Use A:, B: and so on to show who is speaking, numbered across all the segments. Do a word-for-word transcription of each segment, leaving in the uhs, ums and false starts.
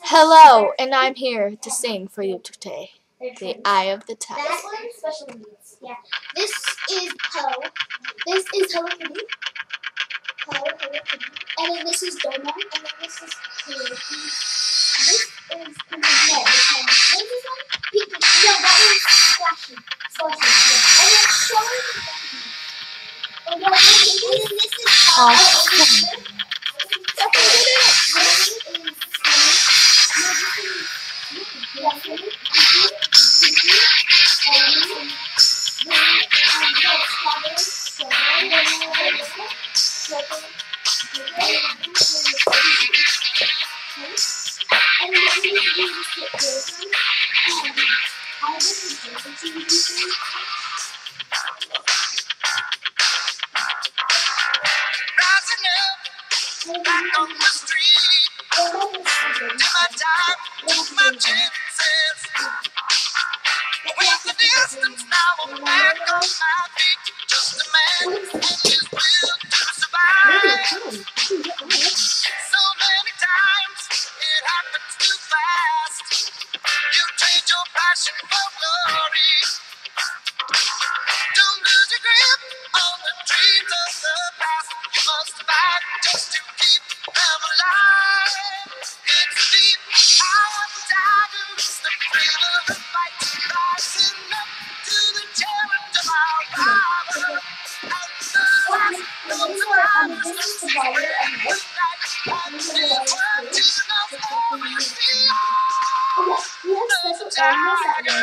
A: Hello, and I'm here to sing for you today. The Eye of the Tiger.
B: That one special needs. Yeah. This is Poe. This is Hello Kitty. Poe, Hello Kitty. And then this is Domo. And then this is Hello Kitty. This is no, this one. What is this one? Pikachu. No, that one's Splashy. Splashy. Yeah. And then Charlie. Oh no, and then this is Poe.
A: Oh,
B: This is This
C: Back on the street, to my time, took my chances. With the distance now, I'm back on my feet. Just a man and his will to survive. So many times it happens too fast. You trade your passion for glory. Don't lose your grip on the dreams of the past. You must survive just to keep them alive. It's the deep eye of the tiger, it's the thrill of the fight, rising up to the challenge of our rival. And the last known survivors of the great night, and this world to know for is beyond the tiger.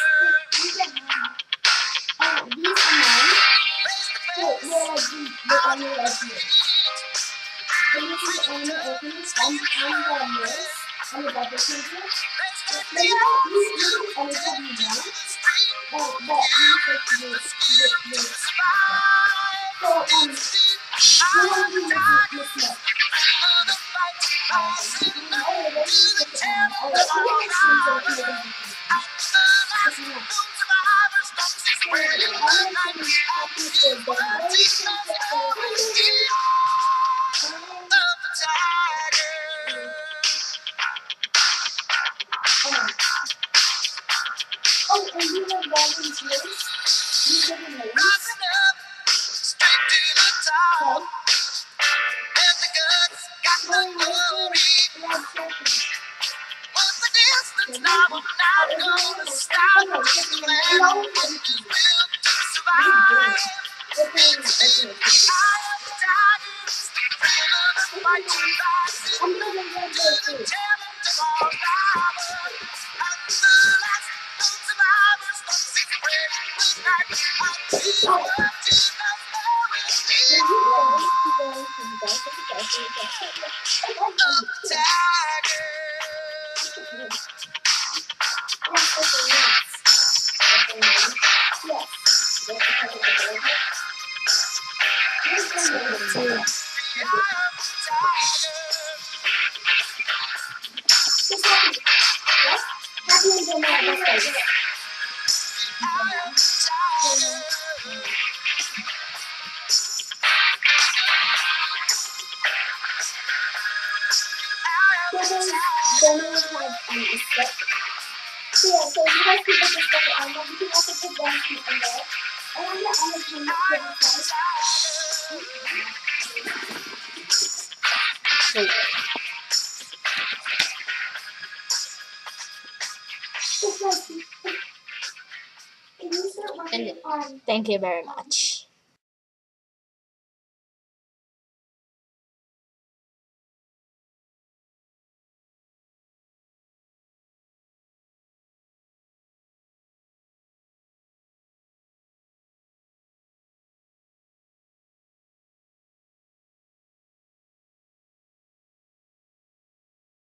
B: And these are mine. So we're like the, the only lesbians. And this is the only openings. I'm, I'm the nurse. I'm the double teacher. But you know, you you can anytime you want. Uh, but you take the the the So um, you want to do this this much. Oh, this is the um. Oh, but you can explain so you can do this is not. Oh, and you have volunteers? You live in Maine? Okay.
C: Now I'm not gonna stop.
B: We always have to do
C: Survive.
B: We're playing the open activity. I'm gonna go to the Then we have um, a stick. So yeah, so you guys can put the stick on there. You can also put one feet in there. And on the end of the neck,
A: Wait.
B: Can you start working
A: And
B: on
A: thank you very much.